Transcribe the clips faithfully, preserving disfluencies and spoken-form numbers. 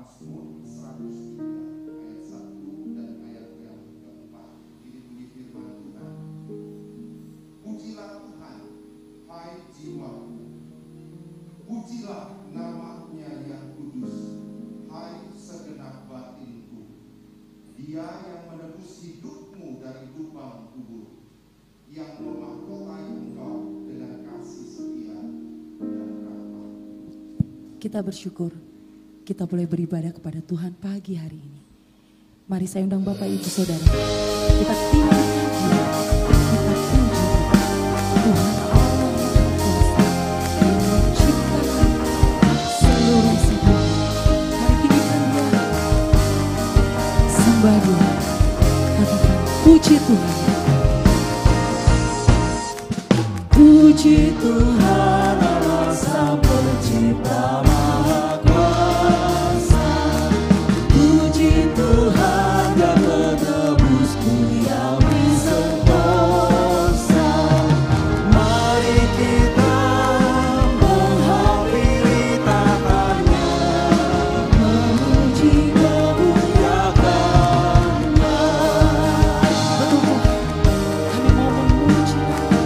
Mazmur seratus tiga ayat satu dan ayat yang keempat. Ini bunyi firman Tuhan. Pujilah Tuhan, hai jiwaku. Pujilah nama-Nya yang kudus, hai segenap batinku. Dia yang menebus hidupmu dari lubang kubur, yang memahkotai engkau dengan kasih setia dan rahmat. Kita bersyukur kita boleh beribadah kepada Tuhan pagi hari ini. Mari saya undang Bapak Ibu Saudara, kita tinggikan dia, kita puji Tuhan Allah yang menciptakan seluruh isi bumi. Mari tinggikan dia, sembah dia, katakan puji Tuhan. Puji Tuhan Allah Sang Pencipta Maha Kuasa. Puji Tuhan yang menebusku yang berdosa. Mari kita menghampiri tatanya, memuji memuliakannya. Betul, kami mau memuji.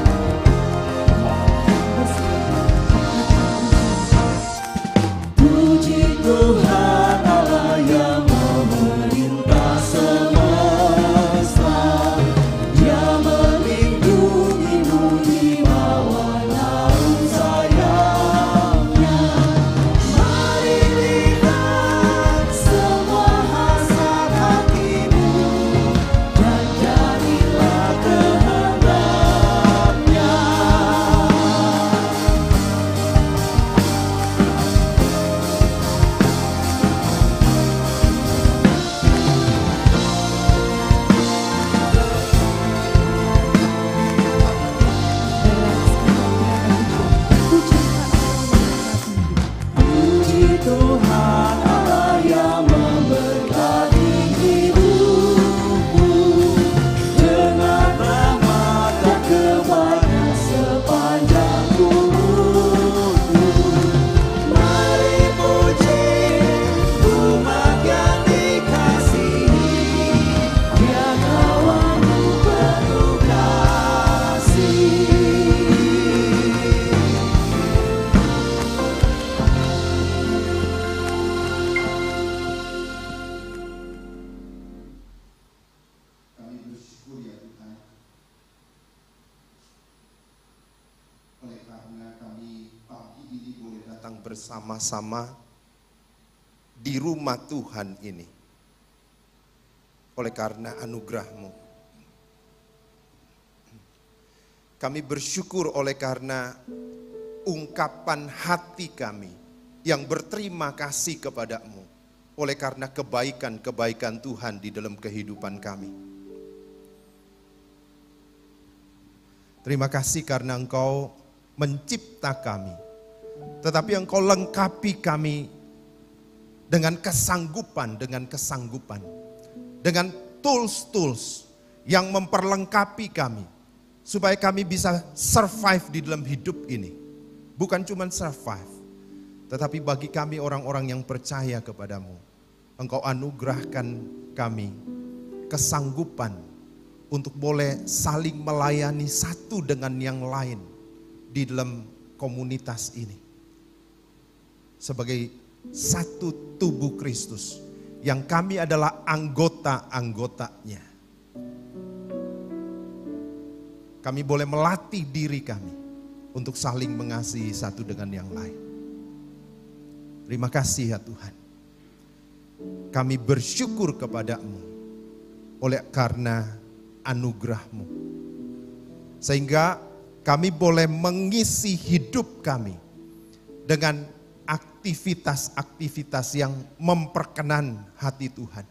Puji Tuhan Allah yang memerintah semesta, Dia melindungimu di bawah naungan sayapnya. Mari lihat semua hasrat hatimu dan jadilah kehendaknya. Puji Tuhan Allah yang memberkati hidupmu dengan rahmat dan kebaikan sepanjang umurmu. Mari puji umat yang dikasihi, Dia kawanmu penuh kasih. Kami bersyukur ya Tuhan, oleh karena kami pagi ini boleh datang bersama-sama di rumah Tuhan ini. Oleh karena anugerah-Mu. Kami bersyukur oleh karena ungkapan hati kami yang berterima kasih kepadamu. Oleh karena kebaikan-kebaikan Tuhan di dalam kehidupan kami. Terima kasih karena Engkau mencipta kami. Tetapi Engkau lengkapi kami dengan kesanggupan, dengan kesanggupan. Dengan tools-tools yang memperlengkapi kami. Supaya kami bisa survive di dalam hidup ini. Bukan cuma survive. Tetapi bagi kami orang-orang yang percaya kepadamu. Engkau anugerahkan kami kesanggupan untuk boleh saling melayani satu dengan yang lain di dalam komunitas ini. Sebagai satu tubuh Kristus yang kami adalah anggota-anggotanya. Kami boleh melatih diri kami untuk saling mengasihi satu dengan yang lain. Terima kasih ya Tuhan. Kami bersyukur kepadamu oleh karena anugerah-Mu. Sehingga kami boleh mengisi hidup kami dengan aktivitas-aktivitas yang memperkenan hati Tuhan.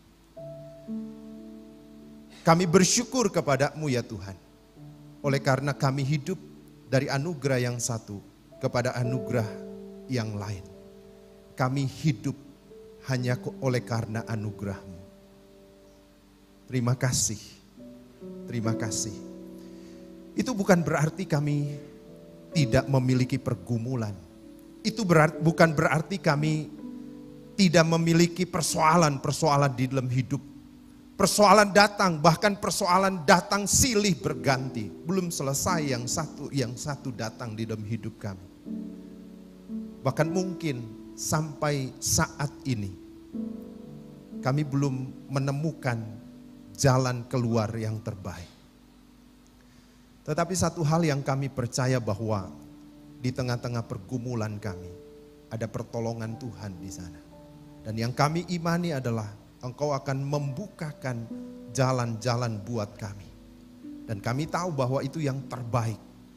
Kami bersyukur kepadamu ya Tuhan. Oleh karena kami hidup dari anugerah yang satu kepada anugerah yang lain. Kami hidup hanya oleh karena anugerah-Mu. Terima kasih. Terima kasih. Itu bukan berarti kami tidak memiliki pergumulan. Itu berarti, bukan berarti kami tidak memiliki persoalan-persoalan di dalam hidup. Persoalan datang, bahkan persoalan datang silih berganti. Belum selesai yang satu, yang satu datang di dalam hidup kami. Bahkan mungkin sampai saat ini kami belum menemukan jalan keluar yang terbaik. Tetapi satu hal yang kami percaya bahwa di tengah-tengah pergumulan kami ada pertolongan Tuhan di sana. Dan yang kami imani adalah Engkau akan membukakan jalan-jalan buat kami. Dan kami tahu bahwa itu yang terbaik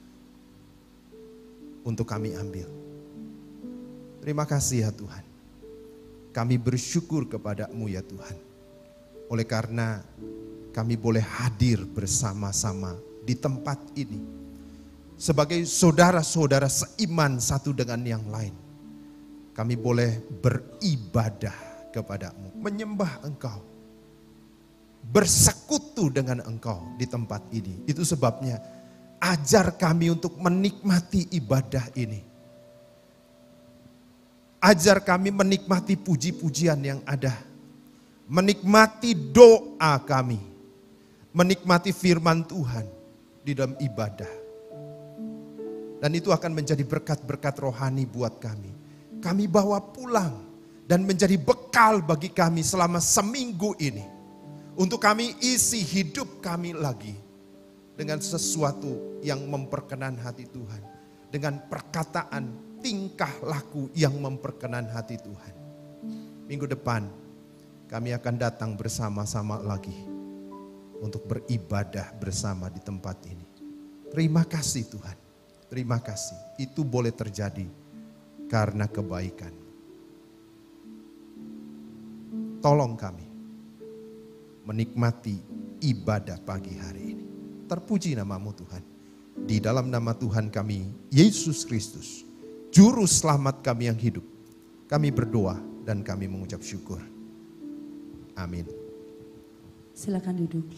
untuk kami ambil. Terima kasih ya Tuhan. Kami bersyukur kepada-Mu ya Tuhan. Oleh karena kami boleh hadir bersama-sama di tempat ini. Sebagai saudara-saudara seiman satu dengan yang lain. Kami boleh beribadah kepada-Mu, menyembah Engkau, bersekutu dengan Engkau di tempat ini. Itu sebabnya ajar kami untuk menikmati ibadah ini. Ajar kami menikmati puji-pujian yang ada, menikmati doa kami, menikmati firman Tuhan di dalam ibadah. Dan itu akan menjadi berkat-berkat rohani buat kami. Kami bawa pulang dan menjadi bekal bagi kami selama seminggu ini. Untuk kami isi hidup kami lagi dengan sesuatu yang memperkenan hati Tuhan. Dengan perkataan, tingkah laku yang memperkenan hati Tuhan. Minggu depan kami akan datang bersama-sama lagi untuk beribadah bersama di tempat ini. Terima kasih Tuhan. Terima kasih. Itu boleh terjadi karena kebaikan. Tolong kami menikmati ibadah pagi hari ini. Terpuji nama-Mu Tuhan. Di dalam nama Tuhan kami, Yesus Kristus, Juru Selamat kami yang hidup. Kami berdoa dan kami mengucap syukur. Amin. Silakan duduk.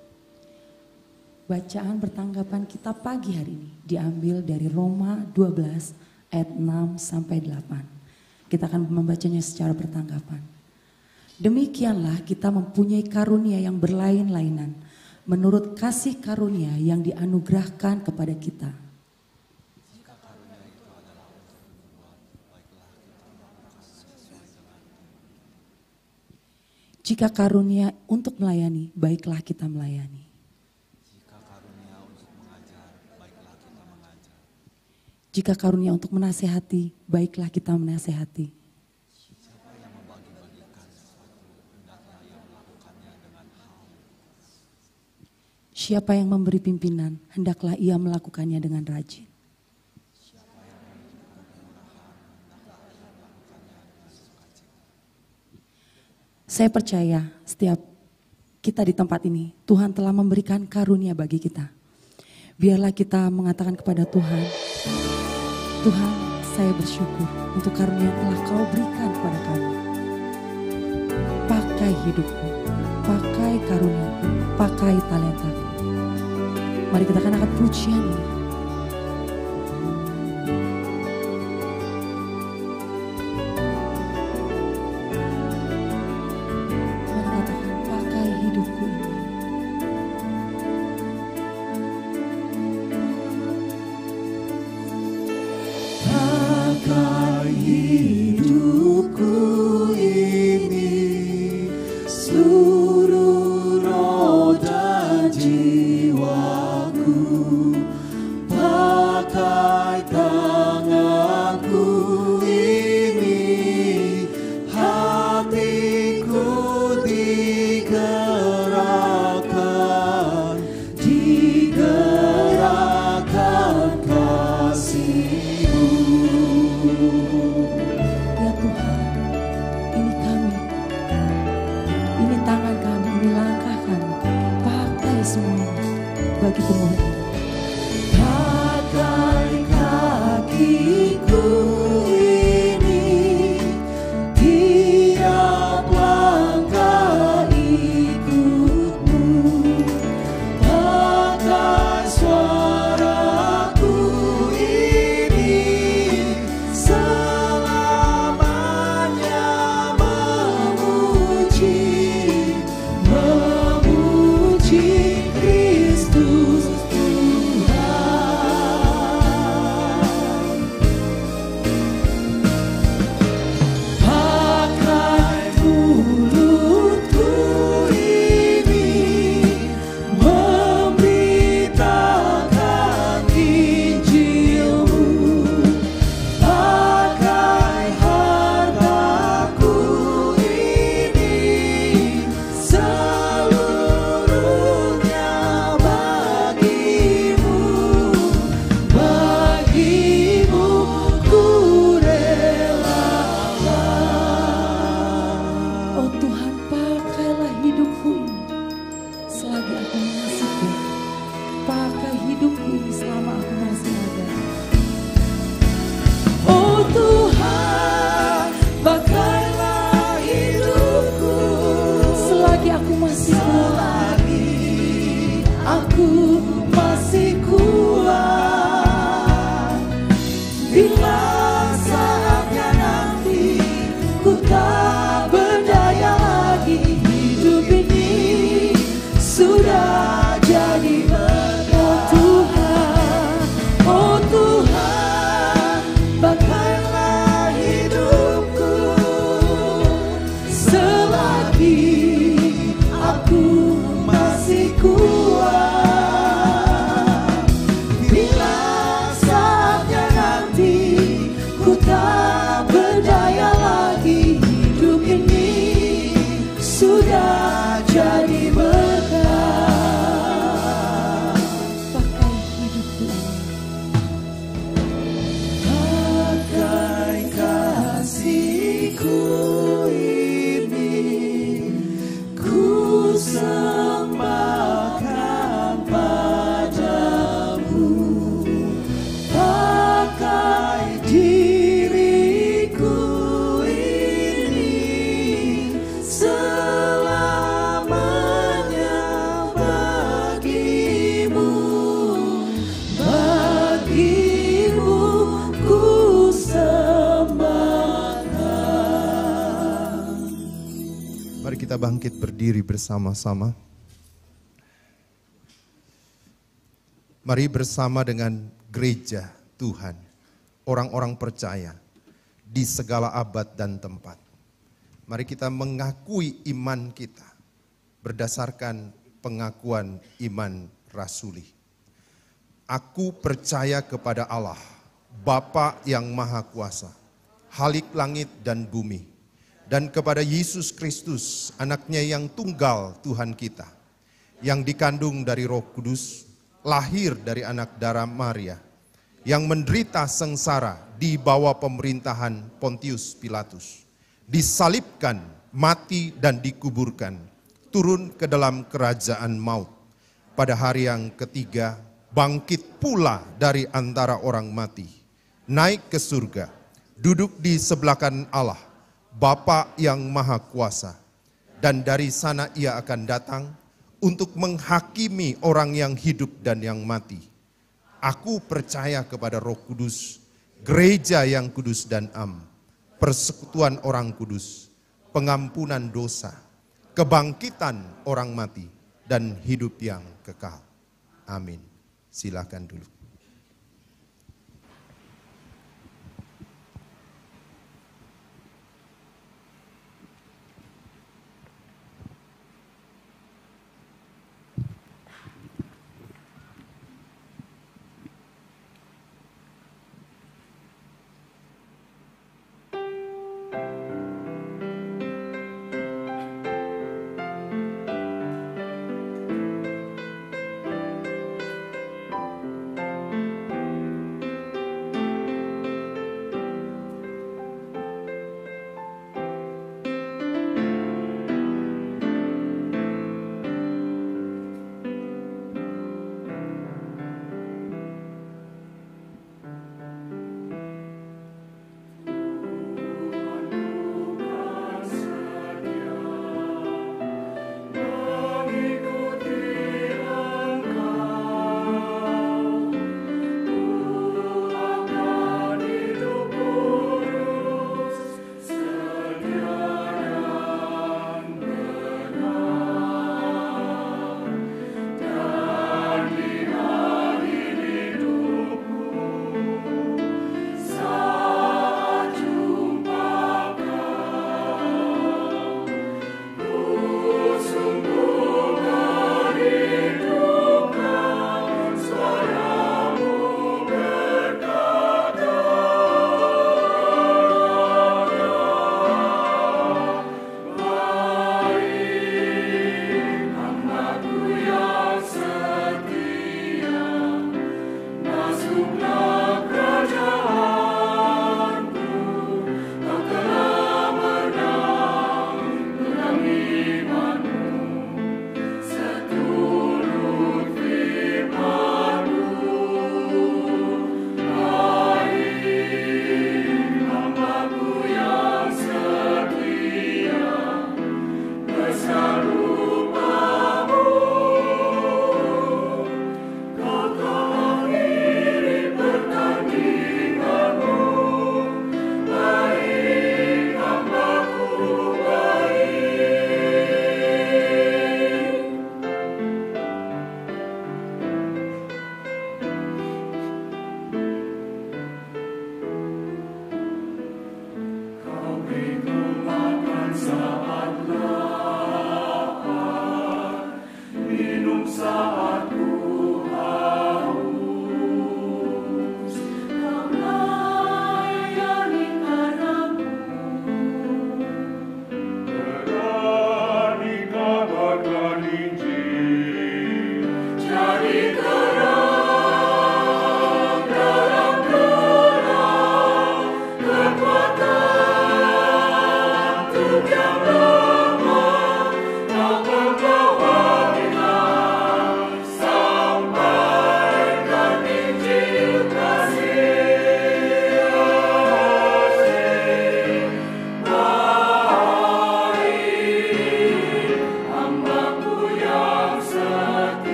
Bacaan pertanggapan kita pagi hari ini diambil dari Roma dua belas ayat enam sampai delapan. Kita akan membacanya secara pertanggapan. Demikianlah kita mempunyai karunia yang berlain-lainan menurut kasih karunia yang dianugerahkan kepada kita. Jika karunia untuk melayani, baiklah kita melayani. Jika karunia untuk menasehati, baiklah kita menasehati. Siapa yang memberi pimpinan, hendaklah ia melakukannya dengan rajin. Saya percaya setiap kita di tempat ini, Tuhan telah memberikan karunia bagi kita. Biarlah kita mengatakan kepada Tuhan, Tuhan, saya bersyukur untuk karunia yang telah Kau berikan kepada kami. Pakai hidupku, pakai karuniaku, pakai talentaku. Mari kita akan angkat pujian ini. Mari katakan, pakai hidupku ini. Pakai hidupku ini, seluruh roh dan jiwaku, kita bangkit berdiri bersama-sama. Mari bersama dengan gereja Tuhan, orang-orang percaya di segala abad dan tempat. Mari kita mengakui iman kita berdasarkan pengakuan iman rasuli. Aku percaya kepada Allah, Bapa yang Maha Kuasa, Khalik langit dan bumi, dan kepada Yesus Kristus, anaknya yang tunggal Tuhan kita, yang dikandung dari Roh Kudus, lahir dari anak darah Maria, yang menderita sengsara di bawah pemerintahan Pontius Pilatus, disalibkan, mati dan dikuburkan, turun ke dalam kerajaan maut. Pada hari yang ketiga, bangkit pula dari antara orang mati, naik ke surga, duduk di sebelah kanan Allah, Bapa yang Maha Kuasa, dan dari sana ia akan datang untuk menghakimi orang yang hidup dan yang mati. Aku percaya kepada Roh Kudus, gereja yang kudus dan am, persekutuan orang kudus, pengampunan dosa, kebangkitan orang mati, dan hidup yang kekal. Amin. Silakan dulu.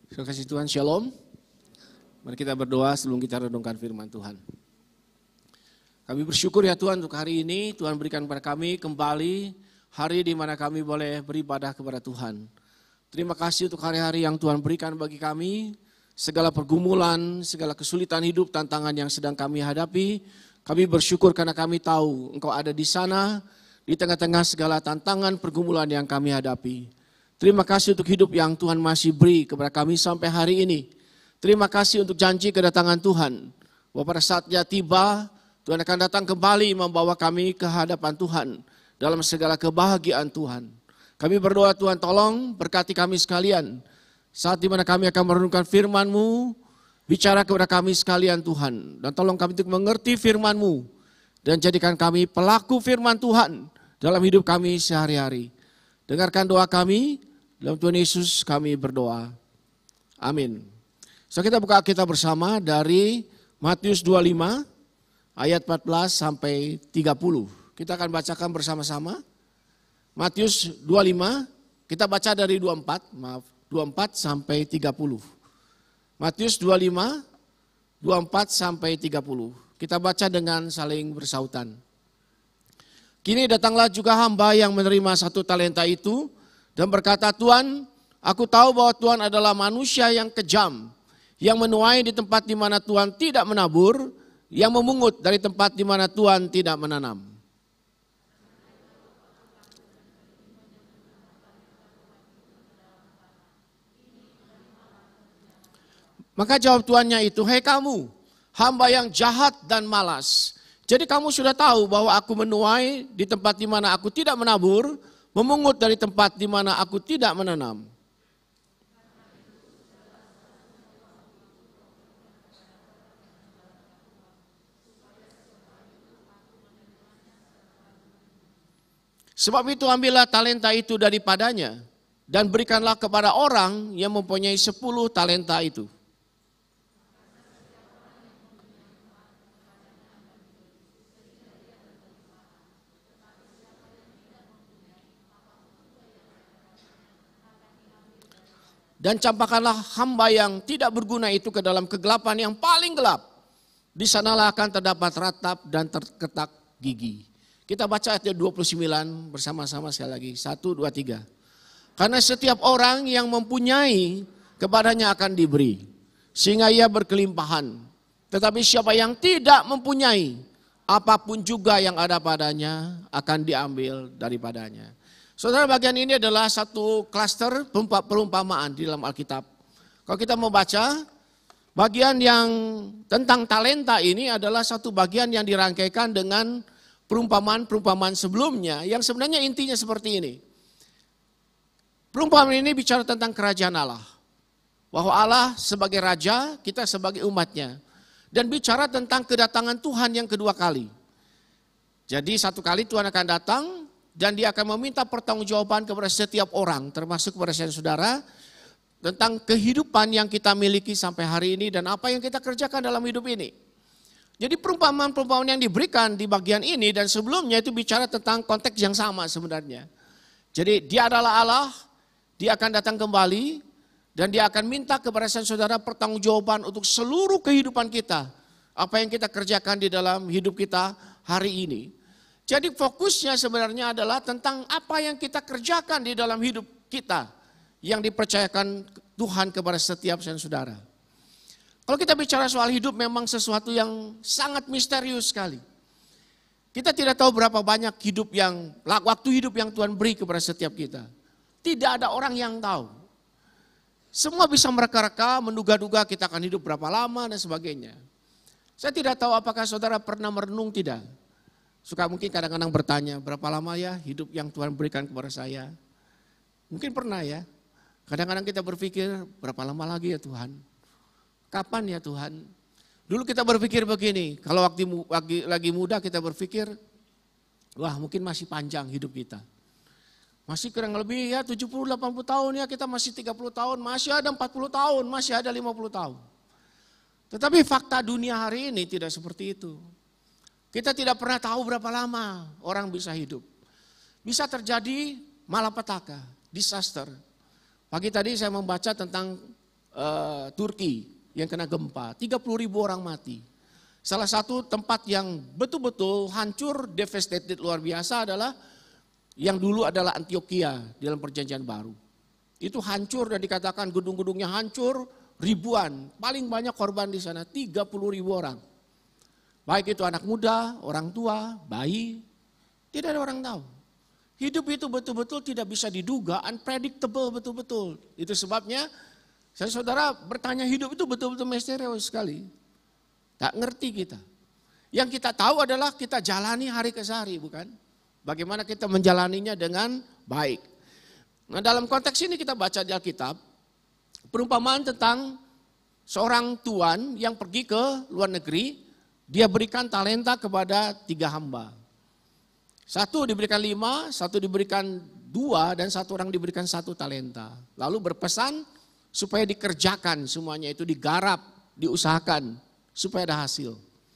Terima kasih Tuhan, Shalom. Mari kita berdoa sebelum kita renungkan firman Tuhan. Kami bersyukur ya Tuhan untuk hari ini, Tuhan berikan kepada kami kembali hari di mana kami boleh beribadah kepada Tuhan. Terima kasih untuk hari-hari yang Tuhan berikan bagi kami, segala pergumulan, segala kesulitan hidup, tantangan yang sedang kami hadapi. Kami bersyukur karena kami tahu Engkau ada di sana, di tengah-tengah segala tantangan pergumulan yang kami hadapi. Terima kasih untuk hidup yang Tuhan masih beri kepada kami sampai hari ini. Terima kasih untuk janji kedatangan Tuhan. Bahwa pada saatnya tiba, Tuhan akan datang kembali membawa kami ke hadapan Tuhan dalam segala kebahagiaan Tuhan. Kami berdoa Tuhan tolong berkati kami sekalian. Saat dimana kami akan merenungkan firman-Mu, bicara kepada kami sekalian Tuhan. Dan tolong kami untuk mengerti firman-Mu. Dan jadikan kami pelaku firman Tuhan dalam hidup kami sehari-hari. Dengarkan doa kami. Dalam Tuhan Yesus kami berdoa. Amin. So kita buka Alkitab bersama dari Matius dua puluh lima ayat empat belas sampai tiga puluh. Kita akan bacakan bersama-sama. Matius dua puluh lima, kita baca dari dua puluh empat, maaf, dua puluh empat sampai tiga puluh. Matius dua puluh lima, dua puluh empat sampai tiga puluh. Kita baca dengan saling bersautan. Kini datanglah juga hamba yang menerima satu talenta itu, dan berkata, Tuhan, aku tahu bahwa Tuhan adalah manusia yang kejam, yang menuai di tempat di mana Tuhan tidak menabur, yang memungut dari tempat di mana Tuhan tidak menanam. Maka jawab tuannya itu, hei kamu, hamba yang jahat dan malas. Jadi kamu sudah tahu bahwa aku menuai di tempat di mana aku tidak menabur, memungut dari tempat di mana aku tidak menanam. Sebab itu ambillah talenta itu daripadanya dan berikanlah kepada orang yang mempunyai sepuluh talenta itu. Dan campakkanlah hamba yang tidak berguna itu ke dalam kegelapan yang paling gelap. Di sanalah akan terdapat ratap dan terketak gigi. Kita baca ayat dua puluh sembilan bersama-sama sekali lagi. Satu, dua, tiga. Karena setiap orang yang mempunyai kepadanya akan diberi. Sehingga ia berkelimpahan. Tetapi siapa yang tidak mempunyai, apapun juga yang ada padanya akan diambil daripadanya. Saudara, bagian ini adalah satu klaster perumpamaan di dalam Alkitab. Kalau kita membaca, bagian yang tentang talenta ini adalah satu bagian yang dirangkaikan dengan perumpamaan-perumpamaan sebelumnya yang sebenarnya intinya seperti ini. Perumpamaan ini bicara tentang kerajaan Allah. Bahwa Allah sebagai raja, kita sebagai umatnya. Dan bicara tentang kedatangan Tuhan yang kedua kali. Jadi satu kali Tuhan akan datang, dan dia akan meminta pertanggungjawaban kepada setiap orang, termasuk kepada saya saudara, tentang kehidupan yang kita miliki sampai hari ini dan apa yang kita kerjakan dalam hidup ini. Jadi perumpamaan-perumpamaan yang diberikan di bagian ini dan sebelumnya itu bicara tentang konteks yang sama sebenarnya. Jadi dia adalah Allah, dia akan datang kembali dan dia akan minta kepada saya saudara pertanggungjawaban untuk seluruh kehidupan kita. Apa yang kita kerjakan di dalam hidup kita hari ini. Jadi fokusnya sebenarnya adalah tentang apa yang kita kerjakan di dalam hidup kita yang dipercayakan Tuhan kepada setiap saudara. Kalau kita bicara soal hidup memang sesuatu yang sangat misterius sekali. Kita tidak tahu berapa banyak hidup yang waktu hidup yang Tuhan beri kepada setiap kita. Tidak ada orang yang tahu. Semua bisa mereka-reka, menduga-duga kita akan hidup berapa lama dan sebagainya. Saya tidak tahu apakah saudara pernah merenung tidak. Suka mungkin kadang-kadang bertanya, berapa lama ya hidup yang Tuhan berikan kepada saya? Mungkin pernah ya. Kadang-kadang kita berpikir, berapa lama lagi ya Tuhan? Kapan ya Tuhan? Dulu kita berpikir begini, kalau waktu lagi, lagi muda kita berpikir, wah mungkin masih panjang hidup kita. Masih kurang lebih ya tujuh puluh delapan puluh tahun ya, kita masih tiga puluh tahun, masih ada empat puluh tahun, masih ada lima puluh tahun. Tetapi fakta dunia hari ini tidak seperti itu. Kita tidak pernah tahu berapa lama orang bisa hidup. Bisa terjadi malapetaka, disaster. Pagi tadi saya membaca tentang uh, Turki yang kena gempa, tiga puluh ribu orang mati. Salah satu tempat yang betul-betul hancur, devastated luar biasa adalah yang dulu adalah Antioquia di dalam perjanjian baru. Itu hancur dan dikatakan gedung-gedungnya hancur, ribuan, paling banyak korban di sana tiga puluh ribu orang. Baik itu anak muda, orang tua, bayi, tidak ada orang tahu. Hidup itu betul-betul tidak bisa diduga, unpredictable betul-betul. Itu sebabnya saya saudara bertanya, hidup itu betul-betul misterius sekali. Tak ngerti kita. Yang kita tahu adalah kita jalani hari ke hari, bukan? Bagaimana kita menjalaninya dengan baik. Nah, dalam konteks ini kita baca di Alkitab, perumpamaan tentang seorang tuan yang pergi ke luar negeri, dia berikan talenta kepada tiga hamba. Satu diberikan lima, satu diberikan dua, dan satu orang diberikan satu talenta. Lalu berpesan supaya dikerjakan semuanya itu, digarap, diusahakan supaya ada hasil.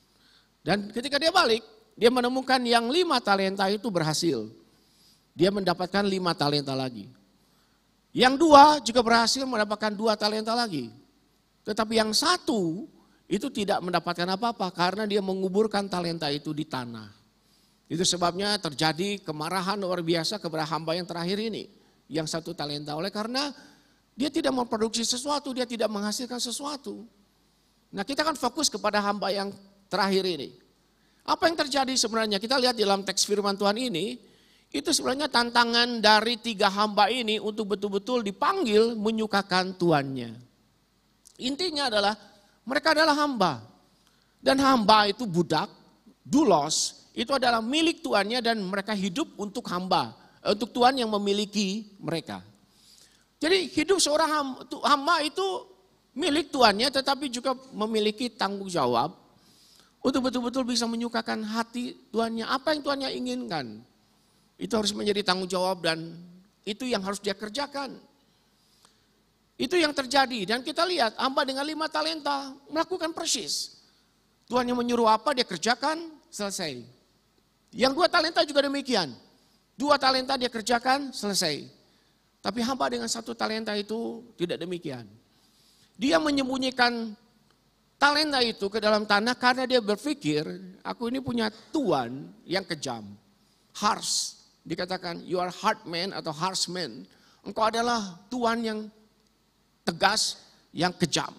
Dan ketika dia balik, dia menemukan yang lima talenta itu berhasil. Dia mendapatkan lima talenta lagi. Yang dua juga berhasil mendapatkan dua talenta lagi. Tetapi yang satu itu tidak mendapatkan apa-apa karena dia menguburkan talenta itu di tanah. Itu sebabnya terjadi kemarahan luar biasa kepada hamba yang terakhir ini. Yang satu talenta, oleh karena dia tidak memproduksi sesuatu, dia tidak menghasilkan sesuatu. Nah, kita kan fokus kepada hamba yang terakhir ini. Apa yang terjadi sebenarnya? Kita lihat di dalam teks firman Tuhan ini, itu sebenarnya tantangan dari tiga hamba ini untuk betul-betul dipanggil menyukakan tuannya. Intinya adalah mereka adalah hamba. Dan hamba itu budak, doulos, itu adalah milik tuannya dan mereka hidup untuk hamba, untuk tuan yang memiliki mereka. Jadi hidup seorang hamba itu milik tuannya tetapi juga memiliki tanggung jawab untuk betul-betul bisa menyukakan hati tuannya. Apa yang tuannya inginkan, itu harus menjadi tanggung jawab dan itu yang harus dia kerjakan. Itu yang terjadi dan kita lihat hamba dengan lima talenta melakukan persis. Tuannya menyuruh apa dia kerjakan, selesai. Yang dua talenta juga demikian. Dua talenta dia kerjakan, selesai. Tapi hamba dengan satu talenta itu tidak demikian. Dia menyembunyikan talenta itu ke dalam tanah karena dia berpikir, aku ini punya tuan yang kejam. Harsh, dikatakan you are hard man atau harsh man. Engkau adalah tuan yang tegas, yang kejam.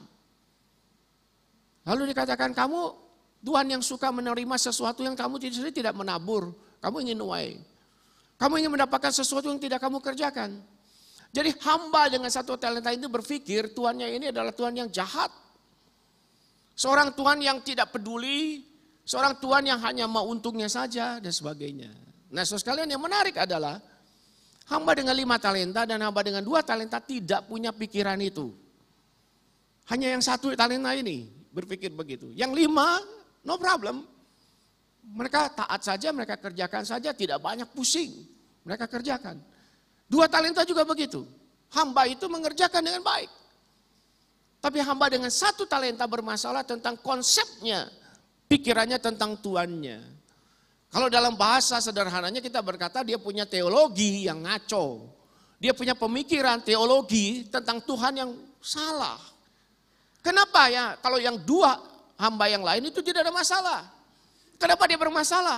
Lalu dikatakan kamu Tuhan yang suka menerima sesuatu yang kamu sendiri tidak menabur. Kamu ingin nuai. Kamu ingin mendapatkan sesuatu yang tidak kamu kerjakan. Jadi hamba dengan satu talenta itu berpikir tuannya ini adalah tuan yang jahat. Seorang tuan yang tidak peduli. Seorang tuan yang hanya mau untungnya saja dan sebagainya. Nah, saudara sekalian, yang menarik adalah hamba dengan lima talenta dan hamba dengan dua talenta tidak punya pikiran itu. Hanya yang satu talenta ini berpikir begitu. Yang lima no problem. Mereka taat saja, mereka kerjakan saja, tidak banyak pusing. Mereka kerjakan. Dua talenta juga begitu. Hamba itu mengerjakan dengan baik. Tapi hamba dengan satu talenta bermasalah tentang konsepnya, pikirannya tentang tuannya. Kalau dalam bahasa sederhananya kita berkata dia punya teologi yang ngaco. Dia punya pemikiran teologi tentang Tuhan yang salah. Kenapa ya? Kalau yang dua hamba yang lain itu tidak ada masalah. Kenapa dia bermasalah?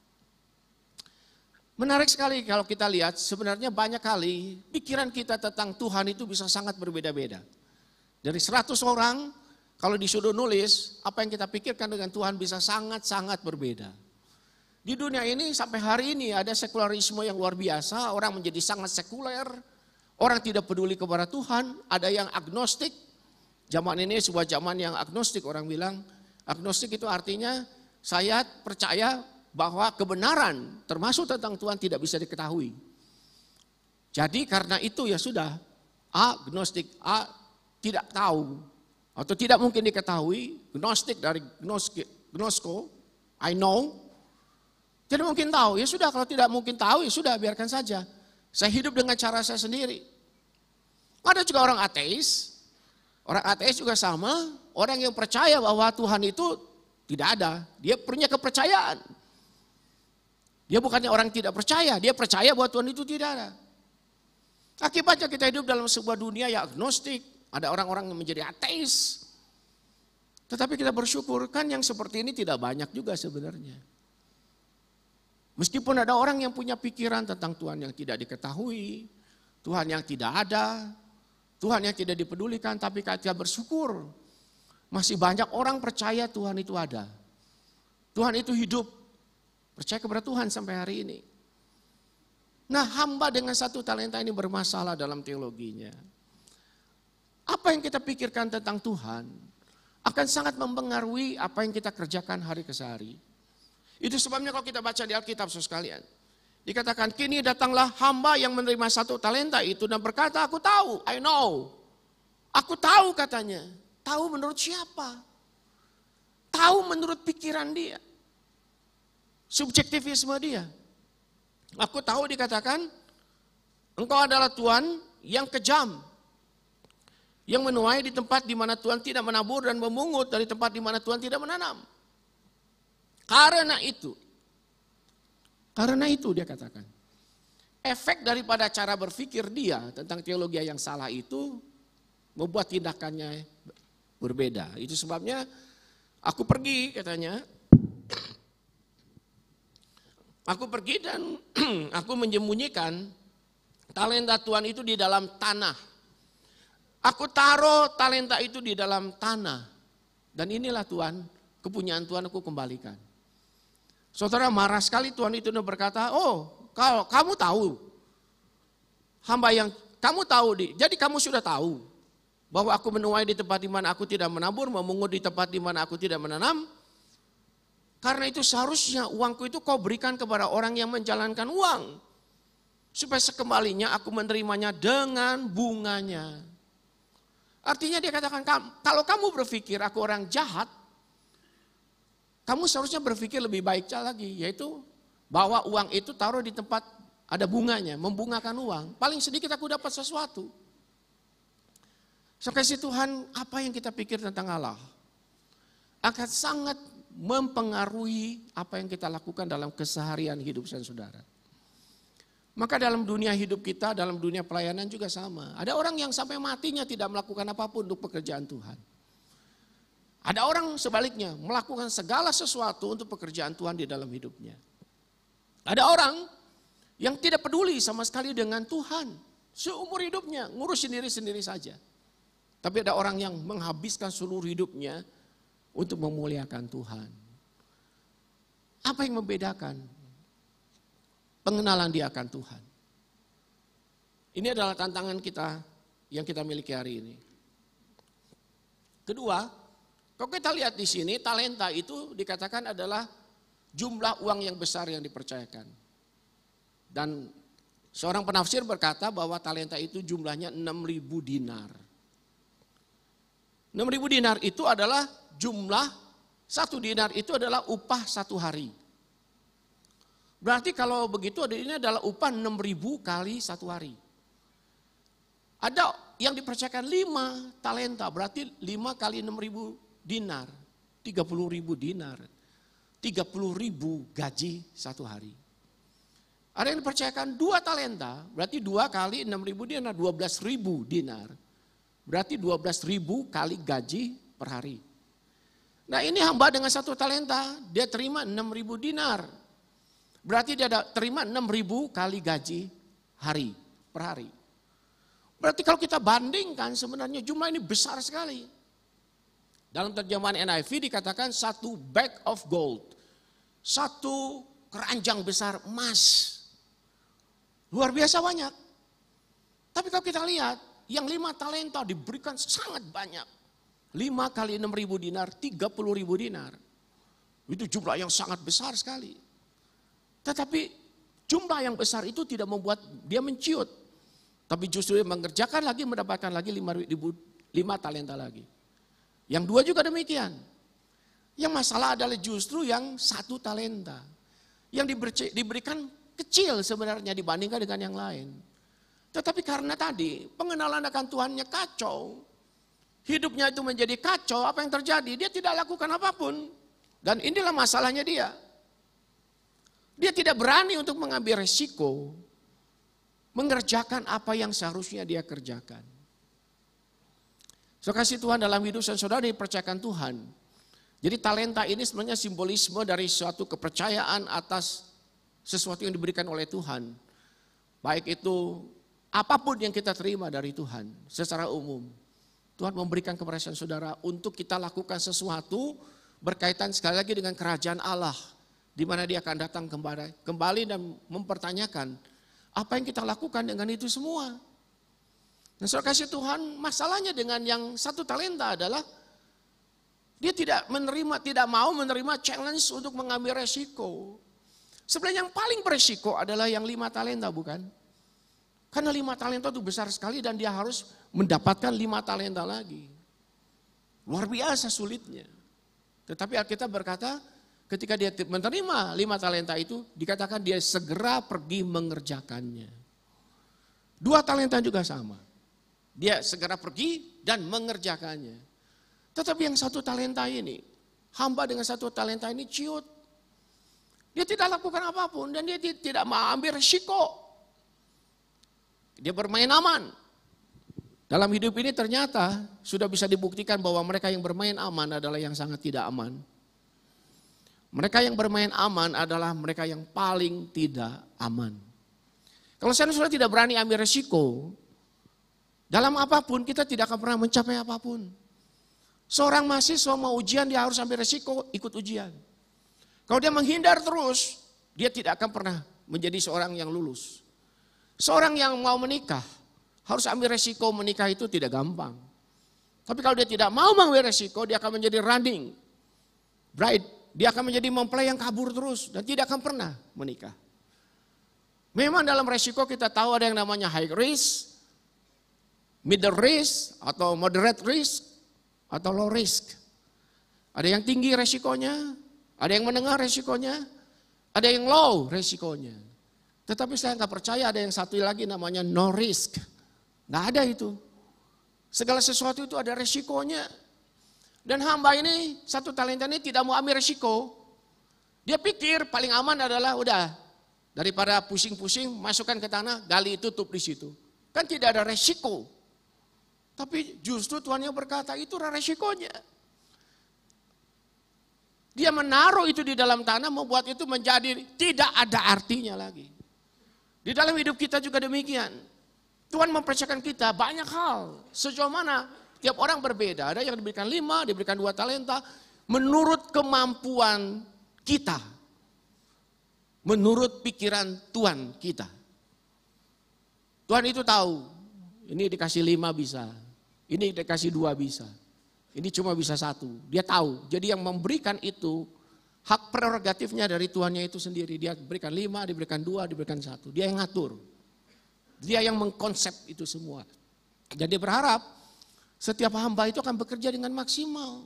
Menarik sekali kalau kita lihat, sebenarnya banyak kali pikiran kita tentang Tuhan itu bisa sangat berbeda-beda. Dari seratus orang, kalau disuruh nulis, apa yang kita pikirkan dengan Tuhan bisa sangat-sangat berbeda. Di dunia ini sampai hari ini ada sekularisme yang luar biasa, orang menjadi sangat sekuler, orang tidak peduli kepada Tuhan, ada yang agnostik. Zaman ini sebuah zaman yang agnostik, orang bilang agnostik itu artinya saya percaya bahwa kebenaran termasuk tentang Tuhan tidak bisa diketahui. Jadi karena itu ya sudah, agnostik, A tidak tahu atau tidak mungkin diketahui, gnostik dari gnosko, I know, tidak mungkin tahu, ya sudah kalau tidak mungkin tahu ya sudah biarkan saja. Saya hidup dengan cara saya sendiri. Ada juga orang ateis. Orang ateis juga sama, orang yang percaya bahwa Tuhan itu tidak ada. Dia punya kepercayaan. Dia bukannya orang tidak percaya, dia percaya bahwa Tuhan itu tidak ada. Akibatnya kita hidup dalam sebuah dunia yang agnostik, Ada orang-orang yang menjadi ateis. Tetapi kita bersyukur kan yang seperti ini tidak banyak juga sebenarnya. Meskipun ada orang yang punya pikiran tentang Tuhan yang tidak diketahui, Tuhan yang tidak ada, Tuhan yang tidak dipedulikan, tapi kita bersyukur. Masih banyak orang percaya Tuhan itu ada. Tuhan itu hidup. Percaya kepada Tuhan sampai hari ini. Nah, hamba dengan satu talenta ini bermasalah dalam teologinya. Apa yang kita pikirkan tentang Tuhan akan sangat mempengaruhi apa yang kita kerjakan hari ke hari. Itu sebabnya kalau kita baca di Alkitab saudara sekalian, dikatakan kini datanglah hamba yang menerima satu talenta itu dan berkata, aku tahu, I know. Aku tahu katanya. Tahu menurut siapa? Tahu menurut pikiran dia. Subjektivisme dia. Aku tahu dikatakan, engkau adalah Tuhan yang kejam. Yang menuai di tempat di mana Tuhan tidak menabur dan memungut dari tempat di mana Tuhan tidak menanam. Karena itu, karena itu dia katakan, efek daripada cara berpikir dia tentang teologi yang salah itu membuat tindakannya berbeda. Itu sebabnya aku pergi katanya, aku pergi dan aku menyembunyikan talenta Tuhan itu di dalam tanah. Aku taruh talenta itu di dalam tanah. Dan inilah Tuhan, kepunyaan Tuhan aku kembalikan. Saudara marah sekali Tuhan itu berkata, oh kalau kamu tahu, hamba yang kamu tahu, jadi kamu sudah tahu bahwa aku menuai di tempat di mana aku tidak menabur, memungut di tempat di mana aku tidak menanam. Karena itu seharusnya uangku itu kau berikan kepada orang yang menjalankan uang. Supaya sekembalinya aku menerimanya dengan bunganya. Artinya dia katakan, kalau kamu berpikir aku orang jahat, kamu seharusnya berpikir lebih baik lagi, yaitu bawa uang itu taruh di tempat ada bunganya, membungakan uang. Paling sedikit aku dapat sesuatu. So kasih Tuhan, apa yang kita pikir tentang Allah akan sangat mempengaruhi apa yang kita lakukan dalam keseharian hidup saudara. Maka dalam dunia hidup kita, dalam dunia pelayanan juga sama. Ada orang yang sampai matinya tidak melakukan apapun untuk pekerjaan Tuhan. Ada orang sebaliknya melakukan segala sesuatu untuk pekerjaan Tuhan di dalam hidupnya. Ada orang yang tidak peduli sama sekali dengan Tuhan. Seumur hidupnya ngurus sendiri-sendiri saja. Tapi ada orang yang menghabiskan seluruh hidupnya untuk memuliakan Tuhan. Apa yang membedakan pengenalan dia akan Tuhan? Ini adalah tantangan kita yang kita miliki hari ini. Kedua, kalau kita lihat di sini, talenta itu dikatakan adalah jumlah uang yang besar yang dipercayakan. Dan seorang penafsir berkata bahwa talenta itu jumlahnya enam ribu dinar. enam ribu dinar itu adalah jumlah, satu dinar itu adalah upah satu hari. Berarti kalau begitu ini adalah upah enam ribu kali satu hari. Ada yang dipercayakan lima talenta, berarti lima kali enam ribu dinar, tiga puluh ribu dinar, tiga puluh ribu gaji satu hari. Ada yang dipercayakan dua talenta, berarti dua kali enam ribu dinar, dua belas ribu dinar. Berarti dua belas ribu kali gaji per hari. Nah ini hamba dengan satu talenta, dia terima enam ribu dinar. Berarti dia terima enam ribu kali gaji hari, per hari. Berarti kalau kita bandingkan sebenarnya jumlah ini besar sekali. Dalam terjemahan N I V dikatakan satu bag of gold. Satu keranjang besar emas. Luar biasa banyak. Tapi kalau kita lihat, yang lima talenta diberikan sangat banyak. Lima kali enam ribu dinar, tiga puluh ribu dinar. Itu jumlah yang sangat besar sekali. Tetapi jumlah yang besar itu tidak membuat dia menciut. Tapi justru dia mengerjakan lagi, mendapatkan lagi lima, ribu, lima talenta lagi. Yang dua juga demikian. Yang masalah adalah justru yang satu talenta. Yang diberikan kecil sebenarnya dibandingkan dengan yang lain. Tetapi karena tadi pengenalan akan Tuhannya kacau. Hidupnya itu menjadi kacau, apa yang terjadi? Dia tidak lakukan apapun. Dan inilah masalahnya dia. Dia tidak berani untuk mengambil resiko. Mengerjakan apa yang seharusnya dia kerjakan. So kasih Tuhan dalam hidup saudara dipercayakan Tuhan. Jadi talenta ini sebenarnya simbolisme dari suatu kepercayaan atas sesuatu yang diberikan oleh Tuhan. Baik itu apapun yang kita terima dari Tuhan secara umum. Tuhan memberikan kepada saudara untuk kita lakukan sesuatu berkaitan sekali lagi dengan kerajaan Allah. Di mana dia akan datang kembali, kembali dan mempertanyakan apa yang kita lakukan dengan itu semua. Nah, saudara kasih Tuhan, masalahnya dengan yang satu talenta adalah dia tidak menerima, tidak mau menerima challenge untuk mengambil resiko. Sebenarnya yang paling beresiko adalah yang lima talenta, bukan? Karena lima talenta itu besar sekali dan dia harus mendapatkan lima talenta lagi. Luar biasa sulitnya. Tetapi Alkitab berkata ketika dia menerima lima talenta itu dikatakan dia segera pergi mengerjakannya. Dua talenta juga sama. Dia segera pergi dan mengerjakannya. Tetapi yang satu talenta ini, hamba dengan satu talenta ini ciut. Dia tidak lakukan apapun dan dia tidak mau ambil resiko. Dia bermain aman. Dalam hidup ini ternyata sudah bisa dibuktikan bahwa mereka yang bermain aman adalah yang sangat tidak aman. Mereka yang bermain aman adalah mereka yang paling tidak aman. Kalau saya sudah tidak berani ambil resiko, dalam apapun kita tidak akan pernah mencapai apapun. Seorang mahasiswa mau ujian dia harus ambil resiko ikut ujian. Kalau dia menghindar terus, dia tidak akan pernah menjadi seorang yang lulus. Seorang yang mau menikah, harus ambil resiko menikah itu tidak gampang. Tapi kalau dia tidak mau mengambil resiko, dia akan menjadi running bride. Dia akan menjadi mempelai yang kabur terus dan tidak akan pernah menikah. Memang dalam resiko kita tahu ada yang namanya high risk, middle risk, atau moderate risk, atau low risk. Ada yang tinggi resikonya, ada yang menengah resikonya, ada yang low resikonya. Tetapi saya nggak percaya ada yang satu lagi namanya no risk. Nggak ada itu. Segala sesuatu itu ada resikonya. Dan hamba ini, satu talenta ini tidak mau ambil resiko. Dia pikir paling aman adalah udah daripada pusing-pusing masukkan ke tanah, gali tutup di situ. Kan tidak ada resiko. Tapi justru Tuhan yang berkata itu resikonya. Dia menaruh itu di dalam tanah membuat itu menjadi tidak ada artinya lagi. Di dalam hidup kita juga demikian. Tuhan mempercayakan kita banyak hal. Sejauh mana tiap orang berbeda. Ada yang diberikan lima, diberikan dua talenta. Menurut kemampuan kita. Menurut pikiran Tuhan kita. Tuhan itu tahu. Ini dikasih lima bisa. Ini dikasih dua bisa. Ini cuma bisa satu. Dia tahu. Jadi yang memberikan itu hak prerogatifnya dari Tuhannya itu sendiri. Dia berikan lima, diberikan dua, diberikan satu. Dia yang ngatur. Dia yang mengkonsep itu semua. Jadi berharap setiap hamba itu akan bekerja dengan maksimal.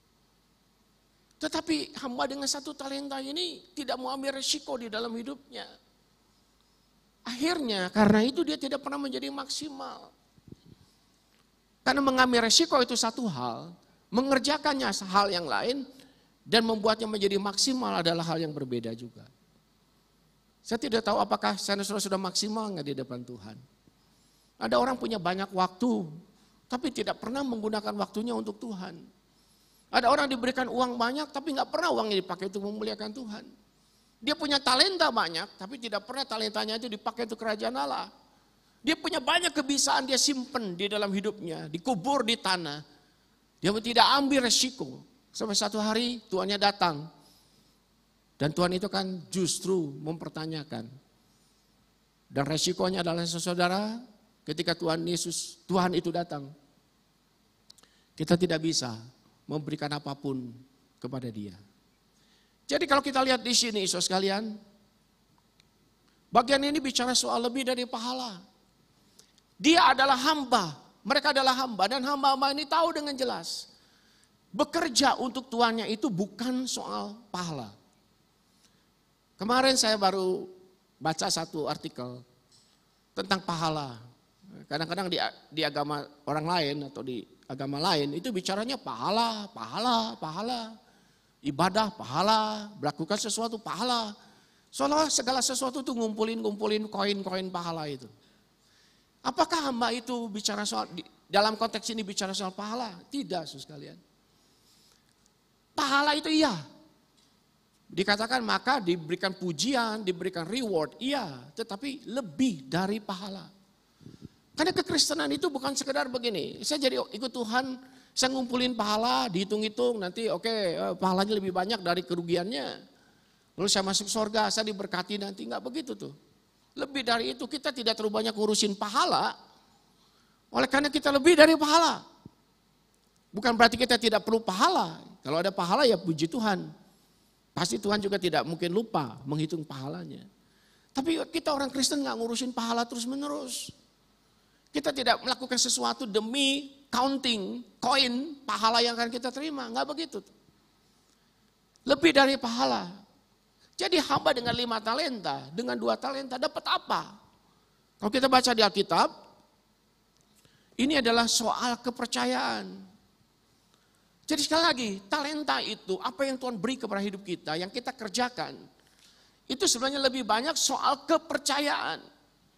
Tetapi hamba dengan satu talenta ini tidak mau ambil resiko di dalam hidupnya. Akhirnya karena itu dia tidak pernah menjadi maksimal. Karena mengambil resiko itu satu hal, mengerjakannya hal yang lain, dan membuatnya menjadi maksimal adalah hal yang berbeda juga. Saya tidak tahu apakah saya sudah maksimal nggak di depan Tuhan. Ada orang punya banyak waktu, tapi tidak pernah menggunakan waktunya untuk Tuhan. Ada orang diberikan uang banyak, tapi nggak pernah uangnya dipakai untuk memuliakan Tuhan. Dia punya talenta banyak, tapi tidak pernah talentanya itu dipakai untuk kerajaan Allah. Dia punya banyak kebiasaan dia simpen di dalam hidupnya, dikubur di tanah. Dia tidak ambil resiko. Sampai satu hari Tuhannya datang. Dan Tuhan itu kan justru mempertanyakan. Dan resikonya adalah saudara, ketika Tuhan Yesus, Tuhan itu datang. Kita tidak bisa memberikan apapun kepada dia. Jadi kalau kita lihat di sini saudara sekalian, bagian ini bicara soal lebih dari pahala. Dia adalah hamba, mereka adalah hamba dan hamba-hamba ini tahu dengan jelas. Bekerja untuk Tuhannya itu bukan soal pahala. Kemarin saya baru baca satu artikel tentang pahala. Kadang-kadang di, di agama orang lain atau di agama lain itu bicaranya pahala, pahala, pahala. Ibadah pahala, melakukan sesuatu pahala. Seolah segala sesuatu itu ngumpulin-ngumpulin koin-koin pahala itu. Apakah hamba itu bicara soal dalam konteks ini bicara soal pahala? Tidak, saudara sekalian. Pahala itu iya. Dikatakan maka diberikan pujian, diberikan reward, iya. Tetapi lebih dari pahala. Karena kekristenan itu bukan sekedar begini. Saya jadi ikut Tuhan, saya ngumpulin pahala, dihitung-hitung, nanti oke okay, pahalanya lebih banyak dari kerugiannya. Lalu saya masuk surga, saya diberkati nanti. Enggak begitu tuh. Lebih dari itu kita tidak terlalu banyak ngurusin pahala. Oleh karena kita lebih dari pahala. Bukan berarti kita tidak perlu pahala. Kalau ada pahala ya puji Tuhan. Pasti Tuhan juga tidak mungkin lupa menghitung pahalanya. Tapi kita orang Kristen nggak ngurusin pahala terus menerus. Kita tidak melakukan sesuatu demi counting, koin, pahala yang akan kita terima. Nggak begitu. Lebih dari pahala. Jadi hamba dengan lima talenta, dengan dua talenta dapat apa? Kalau kita baca di Alkitab, ini adalah soal kepercayaan. Jadi sekali lagi, talenta itu apa yang Tuhan beri kepada hidup kita, yang kita kerjakan. Itu sebenarnya lebih banyak soal kepercayaan.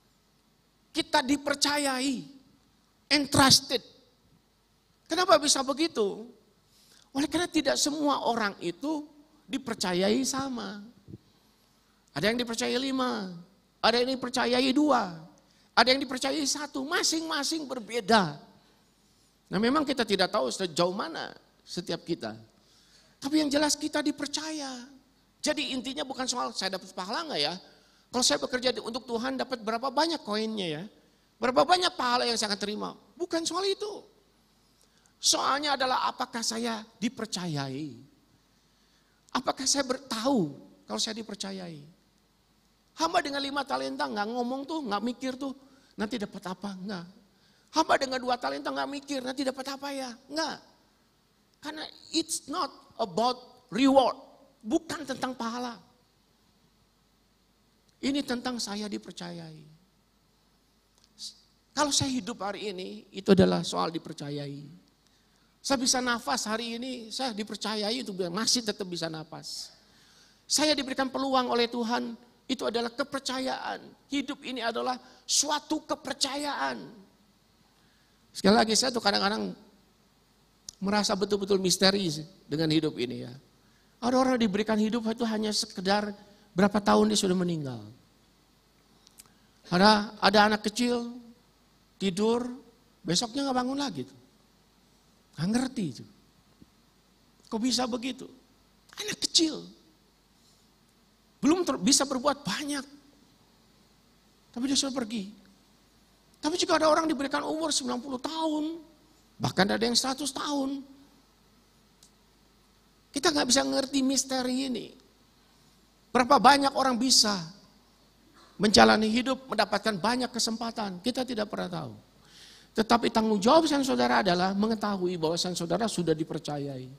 Kita dipercayai, entrusted. Kenapa bisa begitu? Oleh karena tidak semua orang itu dipercayai sama. Ada yang dipercayai lima, ada yang dipercayai dua, ada yang dipercayai satu, masing-masing berbeda. Nah memang kita tidak tahu sejauh mana setiap kita. Tapi yang jelas kita dipercaya. Jadi intinya bukan soal saya dapat pahala enggak ya. Kalau saya bekerja untuk Tuhan dapat berapa banyak koinnya ya. Berapa banyak pahala yang saya akan terima. Bukan soal itu. Soalnya adalah apakah saya dipercayai. Apakah saya bertahu kalau saya dipercayai. Hamba dengan lima talenta enggak ngomong tuh, enggak mikir tuh. Nanti dapat apa? Enggak. Hamba dengan dua talenta enggak mikir nanti dapat apa ya? Enggak. Karena it's not about reward. Bukan tentang pahala. Ini tentang saya dipercayai. Kalau saya hidup hari ini, itu adalah soal dipercayai. Saya bisa nafas hari ini, saya dipercayai itu masih tetap bisa nafas. Saya diberikan peluang oleh Tuhan, itu adalah kepercayaan. Hidup ini adalah suatu kepercayaan. Sekali lagi saya tuh kadang-kadang merasa betul-betul misteri dengan hidup ini ya. Ada orang diberikan hidup itu hanya sekedar berapa tahun dia sudah meninggal. Ada ada anak kecil tidur, besoknya nggak bangun lagi tuh. Nggak ngerti itu. Kok bisa begitu? Anak kecil. Belum ter, bisa berbuat banyak. Tapi dia sudah pergi. Tapi juga ada orang diberikan umur sembilan puluh tahun. Bahkan ada yang seratus tahun. Kita nggak bisa ngerti misteri ini. Berapa banyak orang bisa menjalani hidup, mendapatkan banyak kesempatan. Kita tidak pernah tahu. Tetapi tanggung jawab sang saudara adalah mengetahui bahwa sang saudara sudah dipercayai.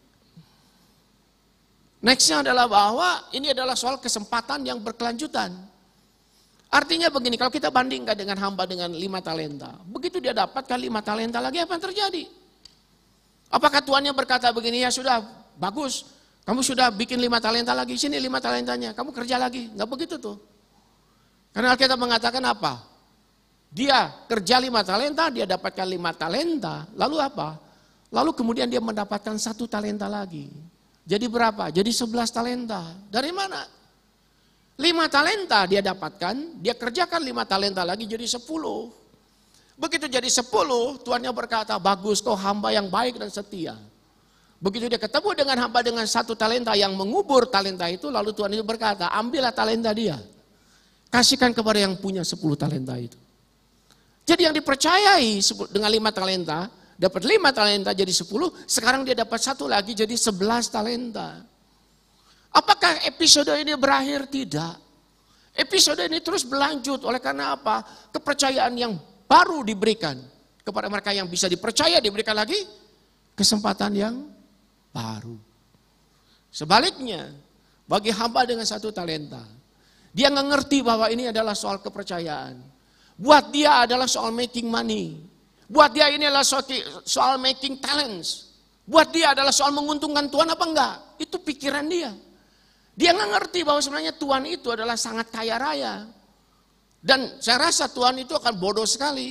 Nextnya adalah bahwa ini adalah soal kesempatan yang berkelanjutan. Artinya begini, kalau kita bandingkan dengan hamba dengan lima talenta. Begitu dia dapatkan lima talenta lagi, apa yang terjadi? Apakah tuannya berkata begini, ya sudah bagus. Kamu sudah bikin lima talenta lagi, sini lima talentanya, kamu kerja lagi. Enggak begitu tuh. Karena Alkitab mengatakan apa? Dia kerja lima talenta, dia dapatkan lima talenta. Lalu apa? Lalu kemudian dia mendapatkan satu talenta lagi. Jadi berapa? Jadi sebelas talenta. Dari mana? Lima talenta dia dapatkan, dia kerjakan lima talenta lagi jadi sepuluh. Begitu jadi sepuluh, tuannya berkata, bagus kau hamba yang baik dan setia. Begitu dia ketemu dengan hamba dengan satu talenta yang mengubur talenta itu, lalu Tuhan itu berkata, ambillah talenta dia. Kasihkan kepada yang punya sepuluh talenta itu. Jadi yang dipercayai dengan lima talenta, dapat lima talenta jadi sepuluh, sekarang dia dapat satu lagi jadi sebelas talenta. Apakah episode ini berakhir? Tidak. Episode ini terus berlanjut, oleh karena apa? Kepercayaan yang baru diberikan kepada mereka yang bisa dipercaya, diberikan lagi kesempatan yang baru. Sebaliknya, bagi hamba dengan satu talenta, dia nggak ngerti bahwa ini adalah soal kepercayaan. Buat dia adalah soal making money. Buat dia ini adalah soal, soal making talents. Buat dia adalah soal menguntungkan Tuhan apa enggak. Itu pikiran dia. Dia nggak ngerti bahwa sebenarnya Tuhan itu adalah sangat kaya raya. Dan saya rasa Tuhan itu akan bodoh sekali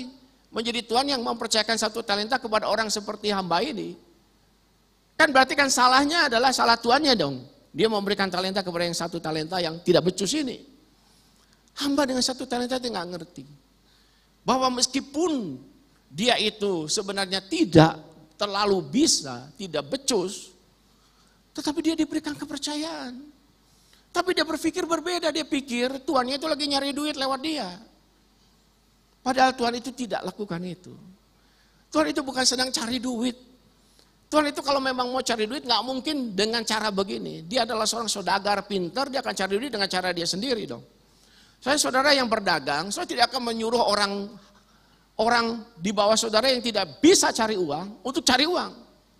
menjadi Tuhan yang mempercayakan satu talenta kepada orang seperti hamba ini, kan berarti kan salahnya adalah salah tuannya dong. Dia memberikan talenta kepada yang satu talenta yang tidak becus ini. Hamba dengan satu talenta itu nggak ngerti bahwa meskipun dia itu sebenarnya tidak terlalu bisa, tidak becus, tetapi dia diberikan kepercayaan. Tapi dia berpikir berbeda, dia pikir tuannya itu lagi nyari duit lewat dia. Padahal Tuhan itu tidak lakukan itu. Tuhan itu bukan sedang cari duit. Tuhan itu kalau memang mau cari duit nggak mungkin dengan cara begini. Dia adalah seorang saudagar pintar, dia akan cari duit dengan cara dia sendiri dong. Saya saudara yang berdagang, saya tidak akan menyuruh orang orang di bawah saudara yang tidak bisa cari uang untuk cari uang.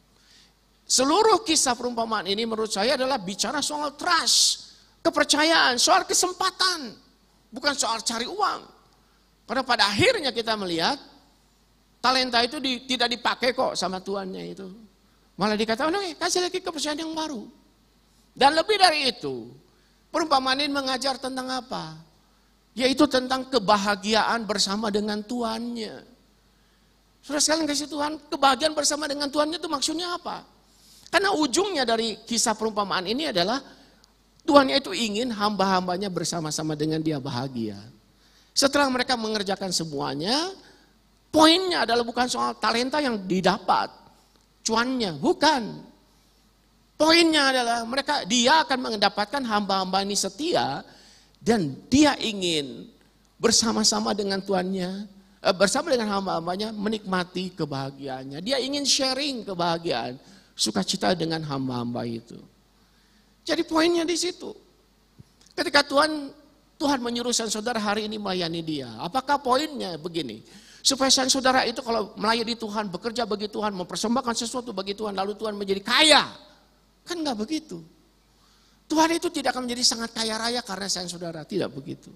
Seluruh kisah perumpamaan ini menurut saya adalah bicara soal trust. Kepercayaan, soal kesempatan, bukan soal cari uang. Karena pada akhirnya kita melihat talenta itu di, tidak dipakai kok sama tuannya itu. Malah dikatakan, oke kasih lagi kepercayaan yang baru. Dan lebih dari itu, perumpamaan ini mengajar tentang apa? Yaitu tentang kebahagiaan bersama dengan tuannya. Saudara sekalian kasih Tuhan, kebahagiaan bersama dengan tuannya itu maksudnya apa? Karena ujungnya dari kisah perumpamaan ini adalah Tuhannya itu ingin hamba-hambanya bersama-sama dengan dia bahagia. Setelah mereka mengerjakan semuanya, poinnya adalah bukan soal talenta yang didapat, cuannya, bukan. Poinnya adalah mereka dia akan mendapatkan hamba-hamba ini setia dan dia ingin bersama-sama dengan tuannya, eh, bersama dengan hamba-hambanya menikmati kebahagiaannya. Dia ingin sharing kebahagiaan, sukacita dengan hamba-hamba itu. Jadi poinnya di situ. Ketika Tuhan Tuhan menyuruh sang saudara hari ini melayani dia. Apakah poinnya begini? Supaya sang saudara itu kalau melayani Tuhan, bekerja bagi Tuhan, mempersembahkan sesuatu bagi Tuhan, lalu Tuhan menjadi kaya. Kan enggak begitu. Tuhan itu tidak akan menjadi sangat kaya raya karena sang saudara, tidak begitu.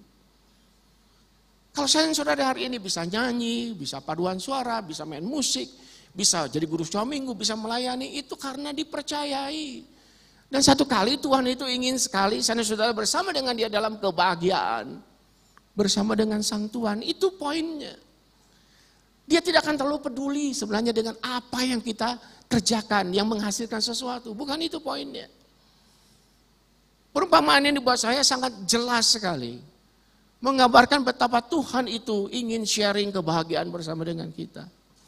Kalau sang saudara hari ini bisa nyanyi, bisa paduan suara, bisa main musik, bisa jadi guru sekolah minggu, bisa melayani, itu karena dipercayai. Dan satu kali Tuhan itu ingin sekali saudara bersama dengan dia dalam kebahagiaan. Bersama dengan sang Tuhan, itu poinnya. Dia tidak akan terlalu peduli sebenarnya dengan apa yang kita kerjakan yang menghasilkan sesuatu. Bukan itu poinnya. Perumpamaan ini buat saya sangat jelas sekali. Menggambarkan betapa Tuhan itu ingin sharing kebahagiaan bersama dengan kita.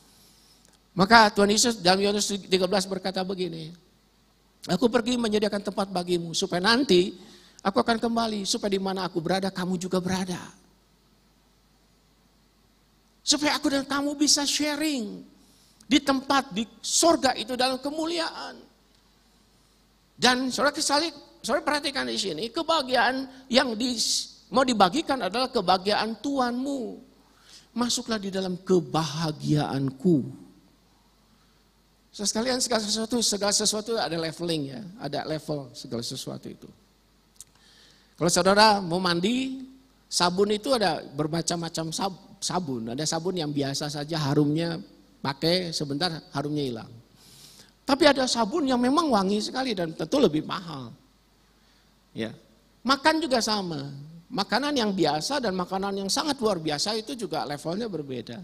Maka Tuhan Yesus dalam Yohanes tiga belas berkata begini. Aku pergi menyediakan tempat bagimu supaya nanti aku akan kembali supaya di mana aku berada kamu juga berada. Supaya aku dan kamu bisa sharing di tempat di sorga itu dalam kemuliaan. Dan saudara kesali, saudara perhatikan di sini kebahagiaan yang di, mau dibagikan adalah kebahagiaan Tuhanmu. Masuklah di dalam kebahagiaanku. So, sekalian segala sesuatu, segala sesuatu ada leveling ya, ada level segala sesuatu itu. Kalau saudara mau mandi, sabun itu ada bermacam-macam sab, sabun. Ada sabun yang biasa saja harumnya pakai sebentar harumnya hilang. Tapi ada sabun yang memang wangi sekali dan tentu lebih mahal. Ya, makan juga sama. Makanan yang biasa dan makanan yang sangat luar biasa itu juga levelnya berbeda.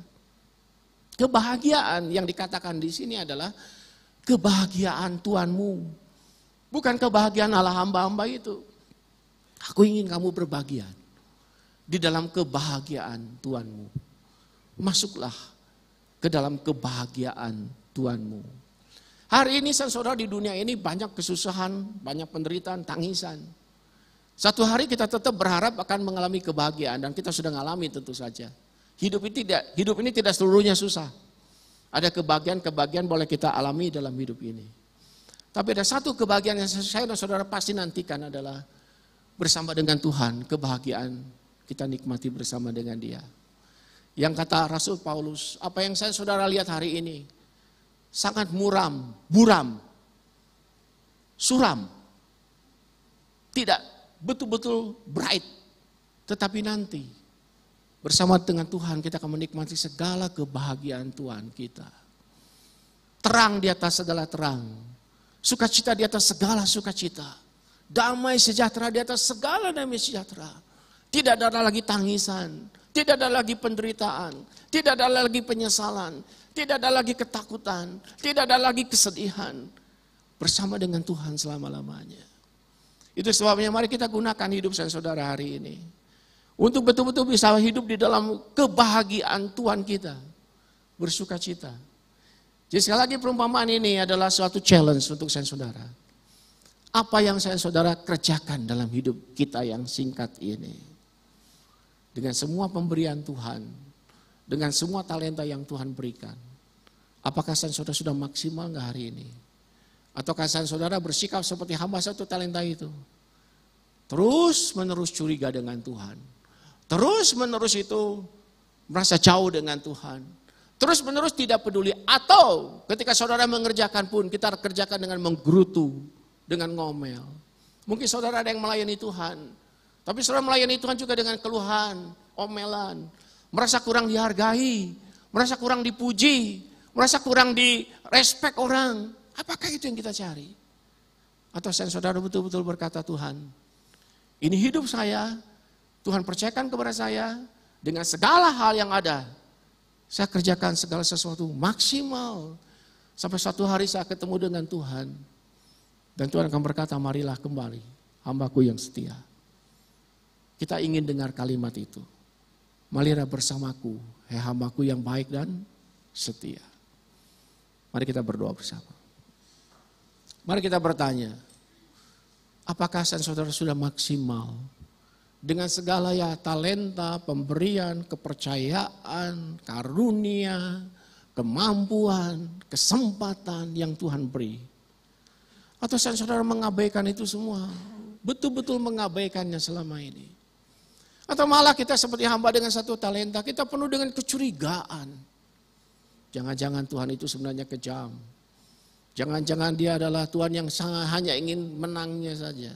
Kebahagiaan yang dikatakan di sini adalah kebahagiaan Tuhanmu. Bukan kebahagiaan ala hamba-hamba itu. Aku ingin kamu berbahagia di dalam kebahagiaan Tuhanmu. Masuklah ke dalam kebahagiaan Tuhanmu. Hari ini saudara di dunia ini banyak kesusahan, banyak penderitaan, tangisan. Satu hari kita tetap berharap akan mengalami kebahagiaan dan kita sudah mengalami tentu saja. Hidup ini tidak, hidup ini tidak seluruhnya susah. Ada kebahagiaan-kebahagiaan boleh kita alami dalam hidup ini. Tapi ada satu kebahagiaan yang saya dan saudara pasti nantikan adalah bersama dengan Tuhan, kebahagiaan kita nikmati bersama dengan Dia. Yang kata Rasul Paulus, apa yang saya saudara lihat hari ini sangat muram, buram, suram. Tidak betul-betul bright, tetapi nanti bersama dengan Tuhan kita akan menikmati segala kebahagiaan Tuhan kita. Terang di atas segala terang. Sukacita di atas segala sukacita. Damai sejahtera di atas segala damai sejahtera. Tidak ada lagi tangisan. Tidak ada lagi penderitaan, tidak ada lagi penyesalan, tidak ada lagi ketakutan, tidak ada lagi kesedihan. Bersama dengan Tuhan selama-lamanya. Itu sebabnya mari kita gunakan hidup saya saudara hari ini. Untuk betul-betul bisa hidup di dalam kebahagiaan Tuhan kita. Bersuka cita. Jadi sekali lagi perumpamaan ini adalah suatu challenge untuk saya saudara. Apa yang saya saudara kerjakan dalam hidup kita yang singkat ini. Dengan semua pemberian Tuhan, dengan semua talenta yang Tuhan berikan. Apakah saudara sudah maksimal nggak hari ini? Ataukah saudara bersikap seperti hamba satu talenta itu? Terus menerus curiga dengan Tuhan. Terus menerus itu merasa jauh dengan Tuhan. Terus menerus tidak peduli. Atau ketika saudara mengerjakan pun kita kerjakan dengan menggerutu, dengan ngomel. Mungkin saudara ada yang melayani Tuhan. Tapi saudara melayani Tuhan juga dengan keluhan, omelan, merasa kurang dihargai, merasa kurang dipuji, merasa kurang direspek orang. Apakah itu yang kita cari? Atau saudara betul-betul berkata, Tuhan, ini hidup saya, Tuhan percayakan kepada saya, dengan segala hal yang ada, saya kerjakan segala sesuatu maksimal. Sampai suatu hari saya ketemu dengan Tuhan. Dan Tuhan akan berkata, marilah kembali, hambaku yang setia. Kita ingin dengar kalimat itu. Marilah bersamaku, hei hambaku yang baik dan setia. Mari kita berdoa bersama. Mari kita bertanya, apakah saudara sudah maksimal dengan segala ya talenta, pemberian, kepercayaan, karunia, kemampuan, kesempatan yang Tuhan beri? Atau saudara mengabaikan itu semua, betul-betul mengabaikannya selama ini? Atau malah kita seperti hamba dengan satu talenta, kita penuh dengan kecurigaan. Jangan-jangan Tuhan itu sebenarnya kejam. Jangan-jangan dia adalah Tuhan yang sangat hanya ingin menangnya saja.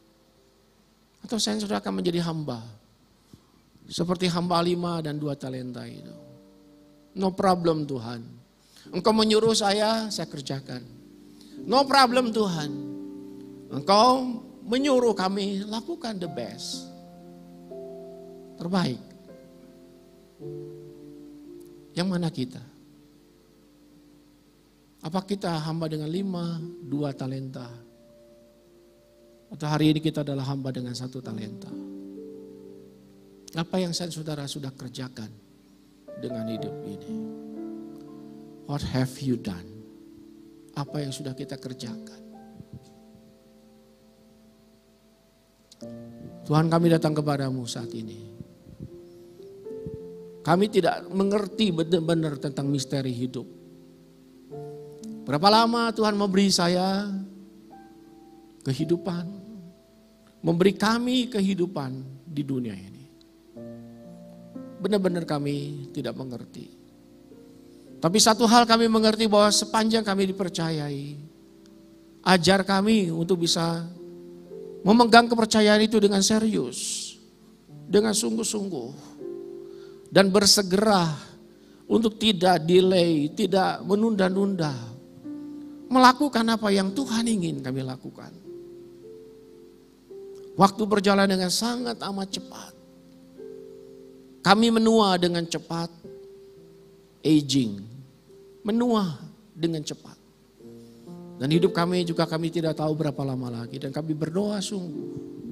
Atau saya sudah akan menjadi hamba. Seperti hamba lima dan dua talenta itu. No problem Tuhan. Engkau menyuruh saya, saya kerjakan. No problem Tuhan. Engkau menyuruh kami lakukan the best. Terbaik. Yang mana kita? Apa kita hamba dengan lima, dua talenta? Atau hari ini kita adalah hamba dengan satu talenta? Apa yang saya saudara sudah kerjakan dengan hidup ini? What have you done? Apa yang sudah kita kerjakan? Tuhan, kami datang kepadamu saat ini. Kami tidak mengerti benar-benar tentang misteri hidup. Berapa lama Tuhan memberi saya kehidupan, memberi kami kehidupan di dunia ini. Benar-benar kami tidak mengerti. Tapi satu hal kami mengerti bahwa sepanjang kami dipercayai, ajar kami untuk bisa memegang kepercayaan itu dengan serius, dengan sungguh-sungguh. Dan bersegera untuk tidak delay, tidak menunda-nunda. Melakukan apa yang Tuhan ingin kami lakukan. Waktu berjalan dengan sangat amat cepat. Kami menua dengan cepat. Aging. Menua dengan cepat. Dan hidup kami juga kami tidak tahu berapa lama lagi. Dan kami berdoa sungguh.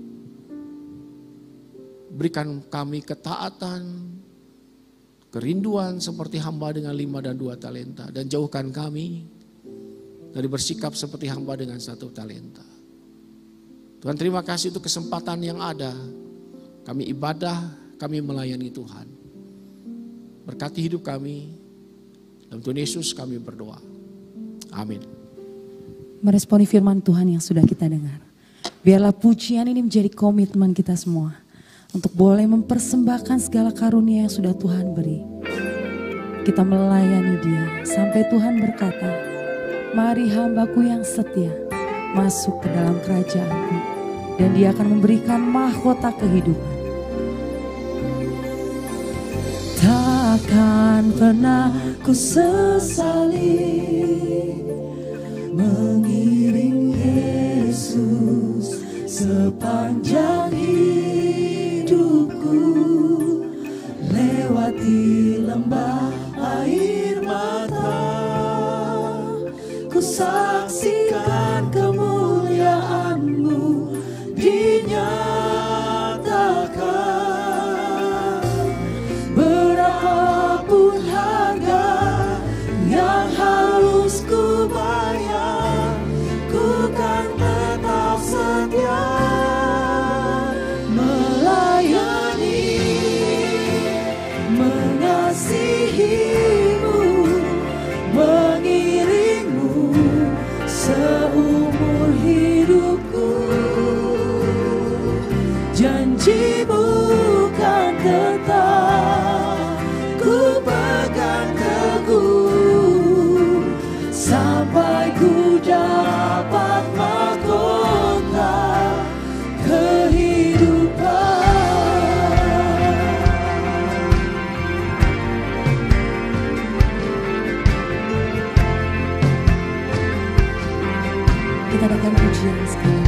Berikan kami ketaatan, kerinduan seperti hamba dengan lima dan dua talenta. Dan jauhkan kami dari bersikap seperti hamba dengan satu talenta. Tuhan, terima kasih untuk kesempatan yang ada. Kami ibadah, kami melayani Tuhan. Berkati hidup kami. Dalam Tuhan Yesus kami berdoa. Amin. Meresponi firman Tuhan yang sudah kita dengar. Biarlah pujian ini menjadi komitmen kita semua. Untuk boleh mempersembahkan segala karunia yang sudah Tuhan beri. Kita melayani Dia sampai Tuhan berkata, mari hambaku yang setia masuk ke dalam kerajaanku. Dan Dia akan memberikan mahkota kehidupan. Takkan pernah ku sesali mengiring Yesus sepanjang hidupku. kan tetap setia melayani, mengasihimu, mengiringmu seumur hidupku. Janjimu kan tetap ku pegang teguh sampai ku dapat mahkota kehidupan. Kita datang pujian sekali.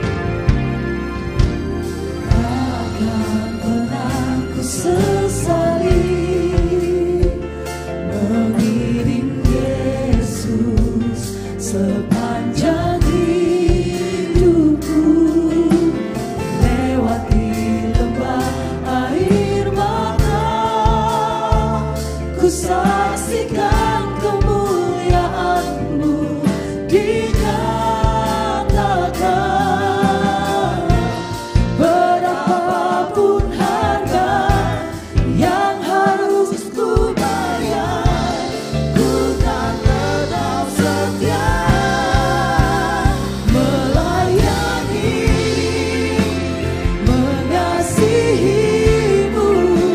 Takkan pernah ku sesali mengiring Yesus sepanjang hidupku, lewati lembah air mata, ku saksikan kemuliaan-Mu dinyatakan. Berapapun harga yang harus ku bayar, ku kan tetap setia melayani, mengasihimu,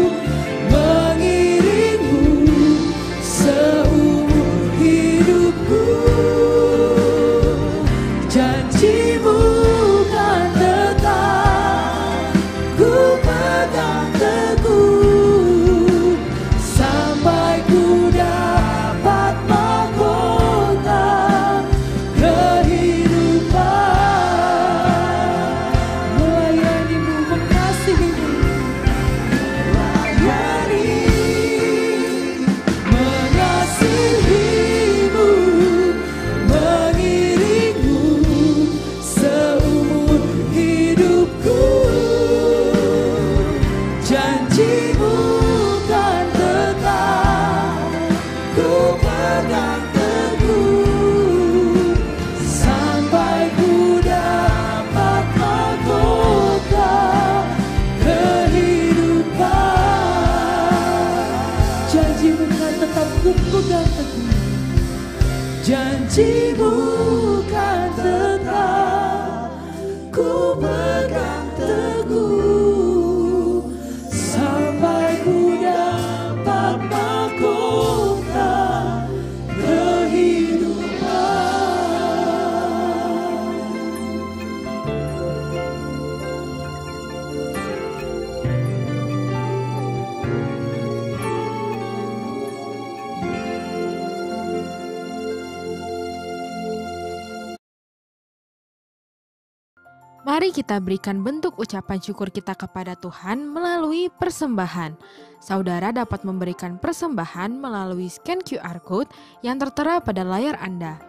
mengiringmu seumur hidupku. Janjimu kan tetap ku pegang teguh sampai ku dapat mahkota kehidupan. Melayanimu, mengasihimu, melayani, mengasihimu, mengiringmu seumur hidupku. Janjimu kan tetap ku pegang teguh sampai ku dapat mahkota kehidupan. Janjimu kan tetap ku pegang teguh. Janjimu kan tetap ku pegang teguh sampai ku dapat mahkota kehidupan. Mari kita berikan bentuk ucapan syukur kita kepada Tuhan melalui persembahan. Saudara dapat memberikan persembahan melalui scan Q R Code yang tertera pada layar Anda.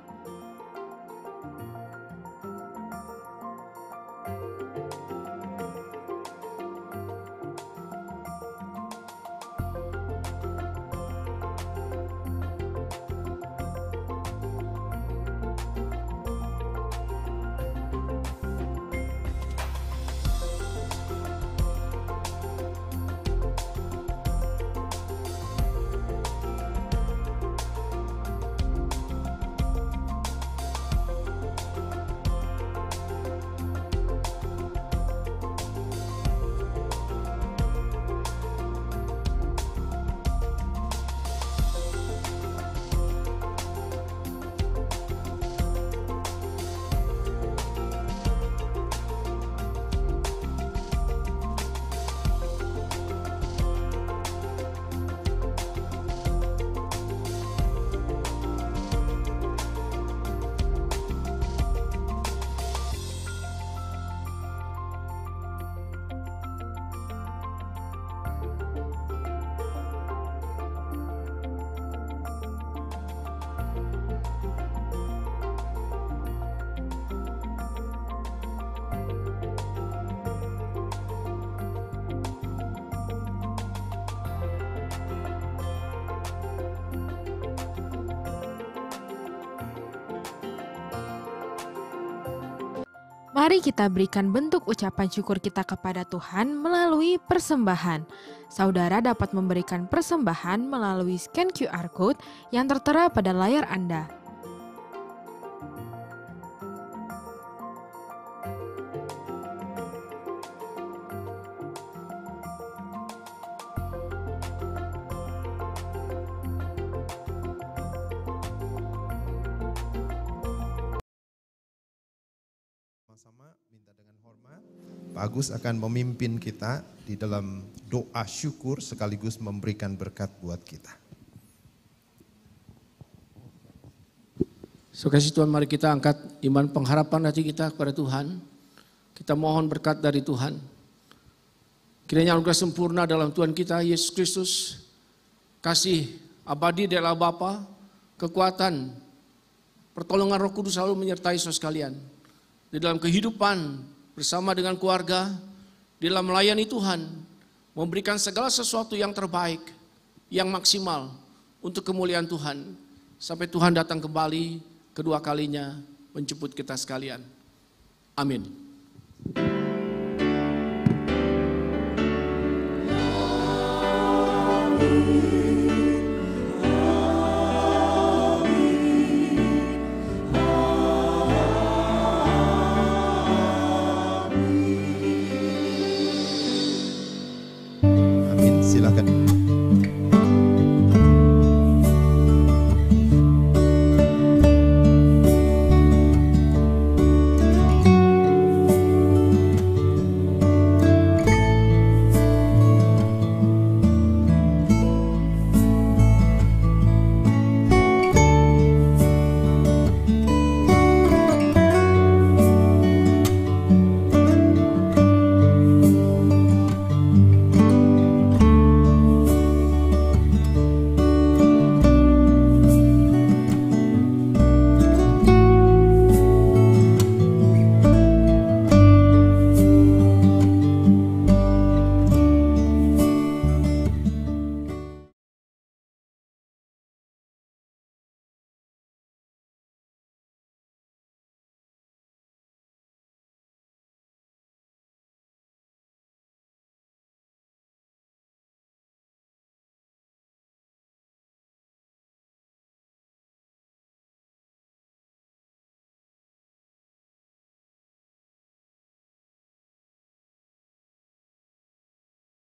Mari kita berikan bentuk ucapan syukur kita kepada Tuhan melalui persembahan. Saudara dapat memberikan persembahan melalui scan Q R Code yang tertera pada layar Anda. Sama minta dengan hormat, Pak Agus akan memimpin kita di dalam doa syukur sekaligus memberikan berkat buat kita. So kasih Tuhan, mari kita angkat iman pengharapan hati kita kepada Tuhan. Kita mohon berkat dari Tuhan. Kiranya anugerah sempurna dalam Tuhan kita Yesus Kristus, kasih abadi dari Allah Bapa, kekuatan, pertolongan Roh Kudus selalu menyertai saudara sekalian. Di dalam kehidupan bersama dengan keluarga, di dalam melayani Tuhan, memberikan segala sesuatu yang terbaik, yang maksimal untuk kemuliaan Tuhan, sampai Tuhan datang kembali kedua kalinya menjemput kita sekalian. Amin.